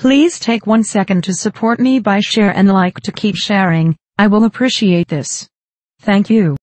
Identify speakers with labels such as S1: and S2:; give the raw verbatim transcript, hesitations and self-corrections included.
S1: Please take one second to support me by share and like to keep sharing. I will appreciate this. Thank you.